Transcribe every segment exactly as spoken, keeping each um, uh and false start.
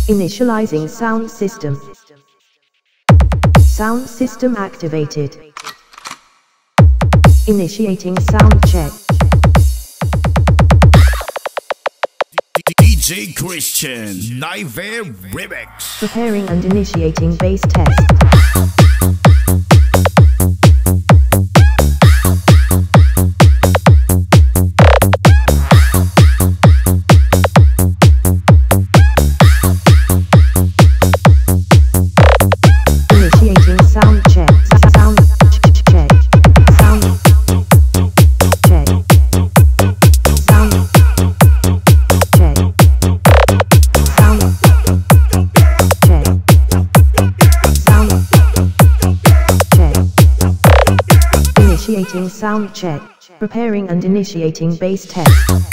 Initializing sound system. Sound system activated. Initiating sound check. D J Christian Nightmare Remix. Preparing and initiating bass test. Initiating sound check. Sound check. Sound check. Sound check. Sound check. Sound check. Initiating sound check. Preparing and initiating bass test.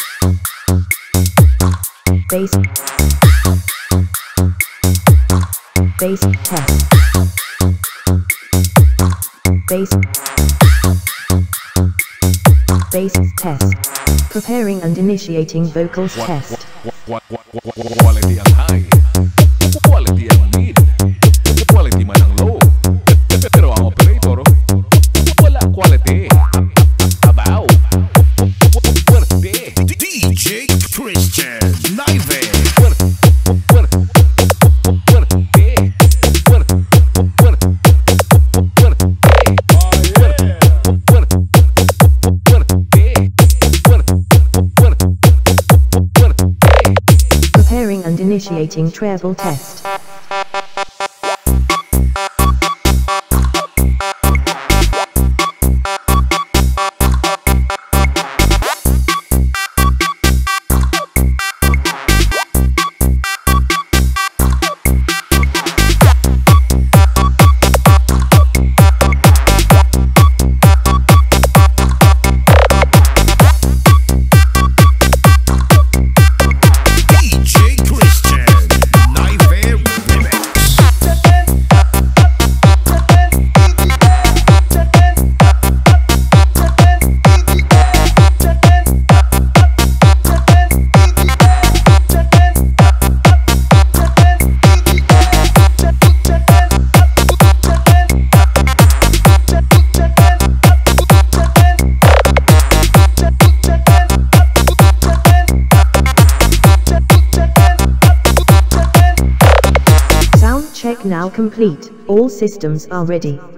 Bass. Bass test. Bass. Bass test. Preparing and initiating vocals test. Quality ang high, quality ang mid, quality man ang low. Pero ang operator, wala quality. Abaw, fuerte. D J Christian Nightmare. Preparing and initiating treble test. Check now complete. All systems are ready.